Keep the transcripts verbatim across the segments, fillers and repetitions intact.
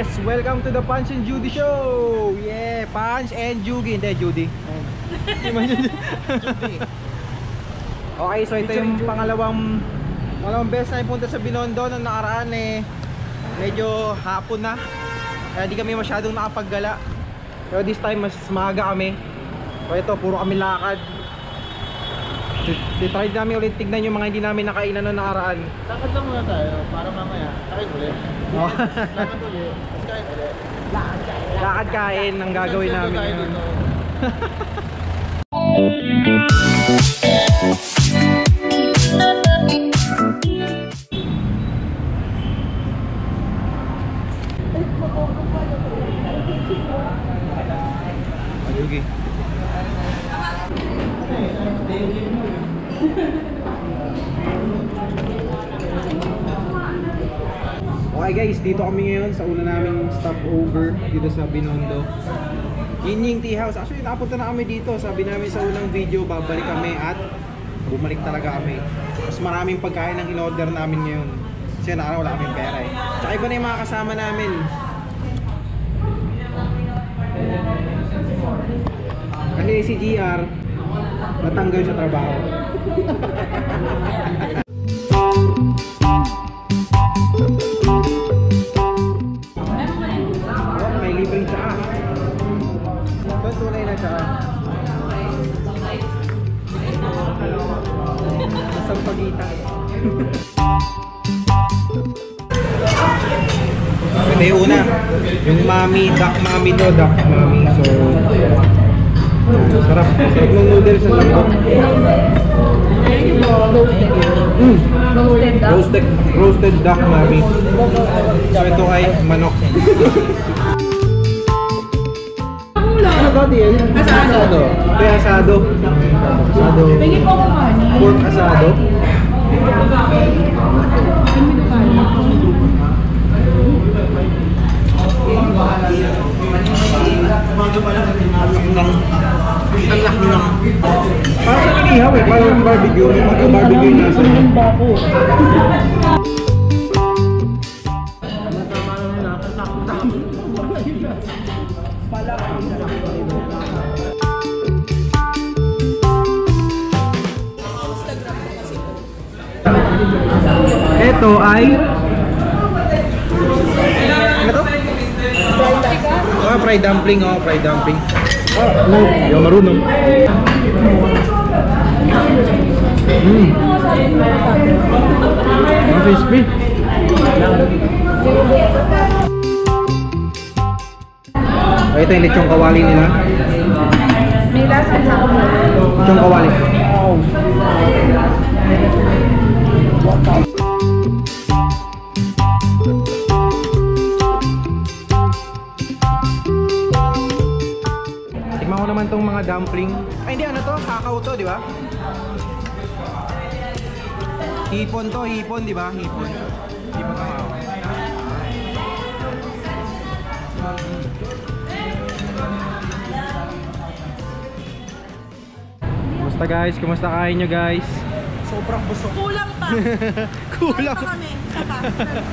Yes, welcome to the Punch and Judy show. Yeah, Punch and Judy, hindi Judy. Okay, so ito yung pangalawang pangalawang beses na punta sa Binondo. Nung nakaraan eh medyo hapon na, kaya di kami masyadong nakapaggala. Pero this time mas maaga kami. So ito, puro kami lakad. Titry namin ulit tignan yung mga hindi namin nakainan noong nakaraan. Lakad lang muna tayo para mamaya kain ulit. Oh. Lakad ulit, kain ulit. Lakad kain. Lakad kain ang gagawin namin ngayon. Ayugi. Okay guys, dito kami ngayon sa una naming stopover dito sa Binondo. Yun yung tea house. Actually nakapunta na kami dito. Sabi namin sa unang video babalik kami at bumalik talaga kami. Mas maraming pagkain ang in-order namin ngayon. Kasi nakaraw wala kaming pera eh. Tsaka iba na yung mga kasama namin. Kasi si G R natanggal sa trabaho. Oh, may libreng tsaa. Ito tunay na tsaa. Isang pagitan. Ito yung una, yung mami, duck mami to, duck mami. So sarap, sarap ng noodles sa lambot. Mm. Roasted, roasted duck mami. So ito ay manok. Ano ba din? Asado. Ito yung asado. Asado. Pork asado. Ang laki ng parang sa kanihaw eh, parang barbecue, magka-barbecue yung nasa ito ay ano to? Oh, fried dumpling, oh, fried dumpling. Ah, no, hindi ako marunong. Mmm. Ang crispy. Oh, ito yung lechong kawali nila. May lasa sa ako. Lechong kawali. Naman tong mga dumpling. Ay hindi, ano to? Kakao to, di ba? Hipon to, hipon, di ba? Hipon. Hipon kakao. Kumusta guys? Kumusta kain nyo guys? Sobrang busog. Kulang pa. Kulang pa kami. Isa pa.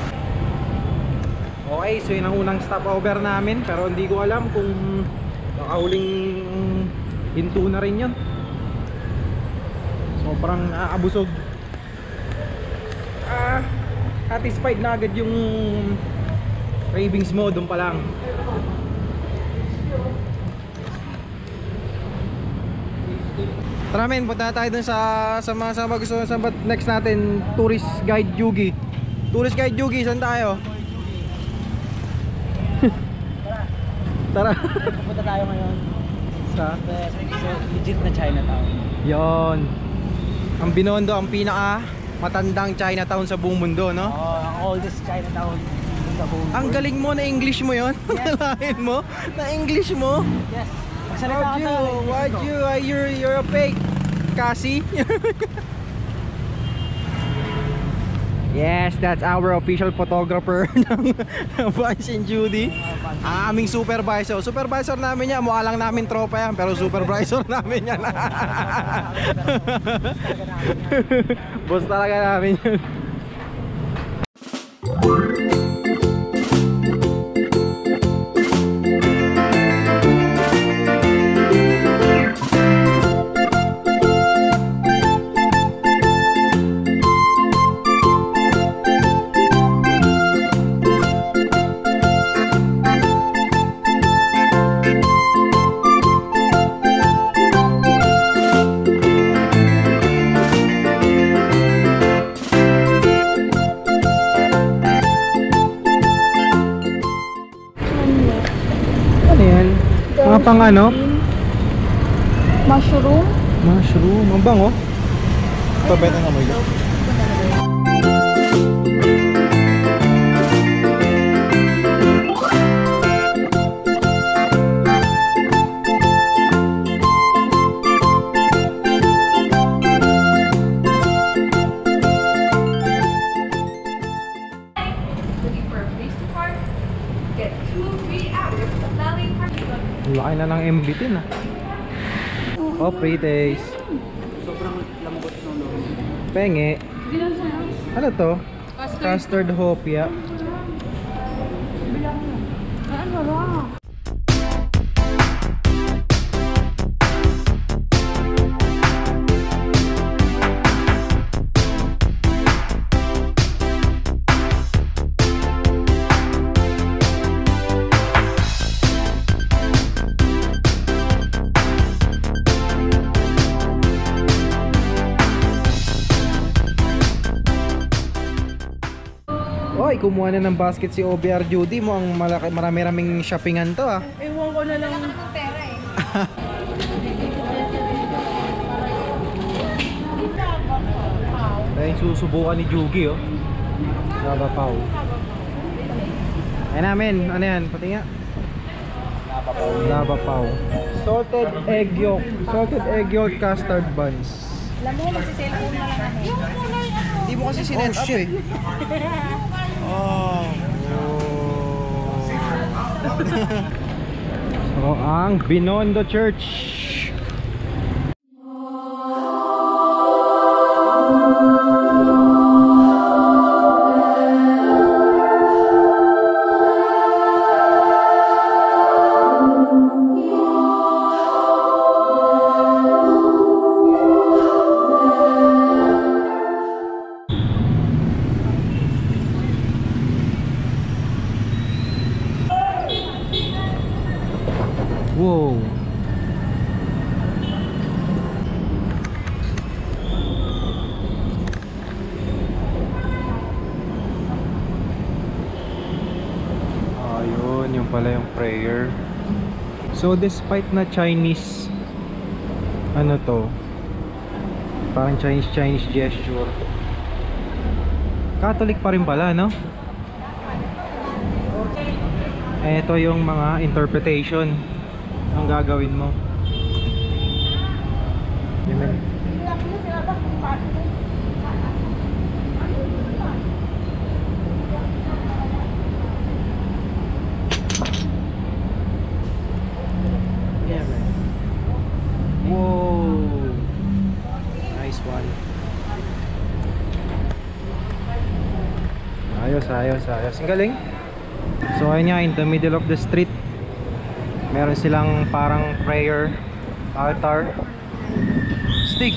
Okay, so yun ang unang stopover namin. Pero hindi ko alam kung nakahuling hinto na rin yun. Sobrang aabusog. Ah, satisfied na agad yung cravings mo doon pa lang. Tara men, punta tayo dun sa sa mga sama gusto sa next natin, tourist guide Yugi. Tourist guide Yugi, saan tayo? Tara. Punta tayo ngayon sa so, legit na Chinatown. Yon. Ang Binondo ang pinaka matandang Chinatown sa buong mundo, no? Oh, ang oldest Chinatown sa buong mundo. Ang galing mo na English mo yon. Yes. Nalain mo na English mo. Yes. Why'd you? Why'd you? Uh, you're you're a fake, Cassie. Yes, that's our official photographer ng Punch and Judy. Ah, aming supervisor. Supervisor namin yan. Mukha lang namin tropa yan, pero supervisor namin yan. Boss talaga namin yan. pang ano? Mushroom. Mushroom. Ang bango. Ito, beta na mo yun. Laki na ng M B T na. Oh, pre-taste. Sobrang lambot ng loob. Penge. Ano to? Custard. Custard hopia. Ano ba? Oy, kumuha na ng basket si O B R Judy mo. Ang malaki, marami-raming shoppingan to ah. Ewan ko na lang. Wala ka ng pera eh. Dahil susubukan ni Jugi oh. Lava Pau. Ay namin, ano yan? Pati nga. Lava Pau. Lava Pau. Salted egg yolk. Salted egg yolk custard buns. Alam mo, magsiselfone na lang kami. Hindi mo kasi sinet up eh. Oh. So, ang Binondo Church. Wow. Ayun, yung pala yung prayer. So despite na Chinese, ano to, parang Chinese Chinese gesture, Catholic pa rin pala, no? Ito yung mga interpretation ang gagawin mo. Amen. Whoa. Nice one. Ayos, ayos, ayos. Ang galing. So ayun nga, in the middle of the street, meron silang parang prayer altar stick.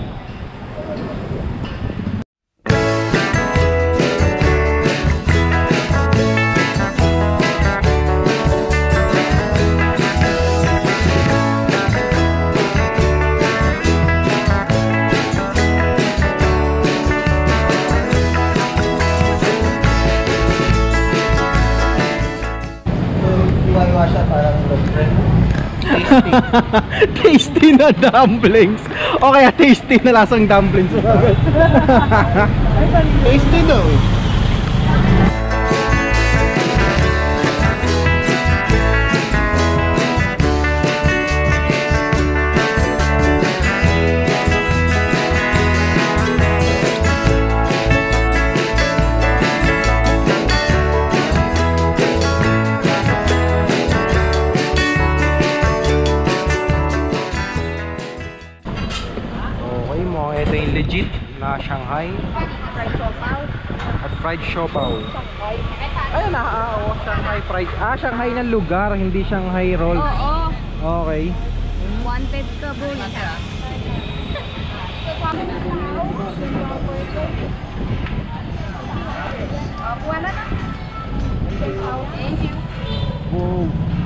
Tasty na dumplings. O kaya tasty na lasang dumplings. Tasty daw. Ito yung legit na Shanghai at fried siopaw. Ayun na, ah, oh, Shanghai fried. Ah, Shanghai ng lugar, hindi Shanghai rolls. Oo. Okay. Wanted ka, boy. Wala na. Wow.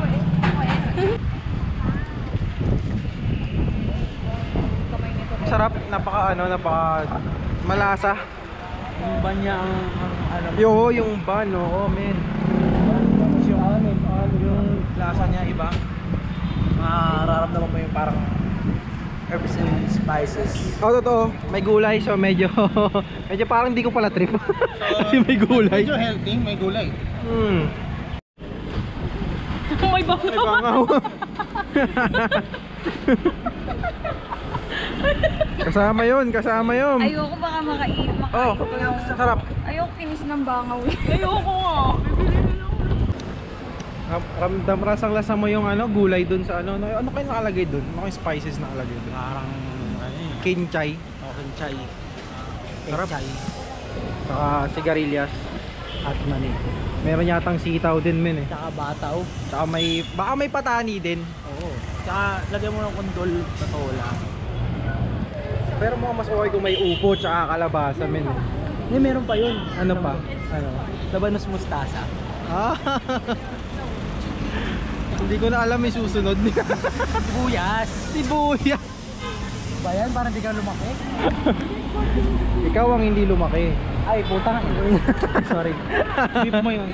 Sarap, napaka ano, napaka malasa. Yung ban niya ang, ang ano. Yo, yung ban, oo, men. Yung ano, ano, yung lasa niya iba. spices. Oh, totoo. May gulay, so medyo medyo parang hindi ko pala trip. Kasi may gulay. Medyo healthy, may gulay. Hmm. May bangaw. May bangaw. Kasama yun, kasama yun. Ayoko baka makain. Oh, Makain ko yung... sarap. Ayoko kinis ng bangaw. Ayoko nga. Ram- Ramdam rasang lasa mo yung ano, gulay dun sa ano. Ano, ano kayo nakalagay dun? Ano kayo spices nakalagay dun? Parang ano eh. Kinchay. Oh, kinchay. Sarap. Kinchay. Saka sigarilyas. At mani. Meron yatang sitaw din men eh. Tsaka bataw. Saka may, baka may patani din. Oo. Tsaka lagyan mo ng kondol sa tola. Pero mukhang mas okay kung may upo tsaka kalabasa men eh. Hindi, meron pa yun. Ano pa? Ano? Labanos mustasa. Ah. Hindi ko na alam may susunod. Sibuyas. Sibuyas. Ba yan? Parang di ka lumaki. Ikaw ang hindi lumaki. Ay, putang. Sorry. Beep mo yun.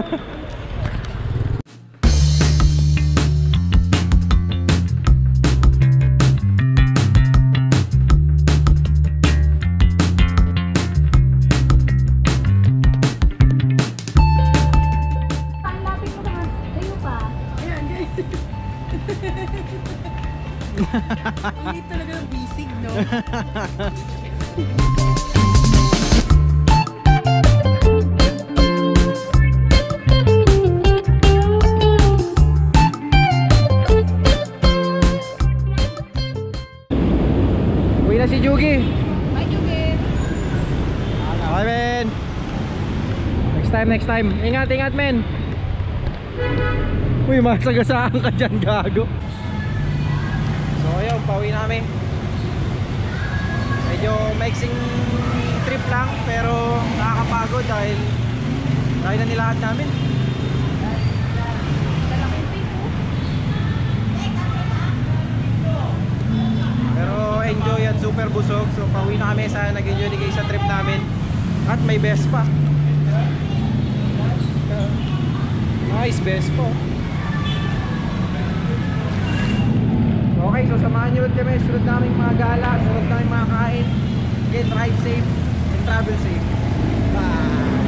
Hindi talaga ng bisig, no? Uwi na si Jugi. Bye, Jugin. Okay men. Next time, next time. Ingat, ingat men. Uy, masagasaan ka dyan, gago. So ayun, pauwi namin. Medyo maiksing trip lang, pero nakakapagod dahil kaya na nilakad namin. Pero enjoy at super busog. So pauwi na kami, sana nag-enjoy ni kayo sa trip namin. At may Vespa. Nice Vespa. Okay, so samahan nyo ulit kami. Sunod namin mga gala, sunod namin mga kain. Again, drive safe and travel safe. Bye!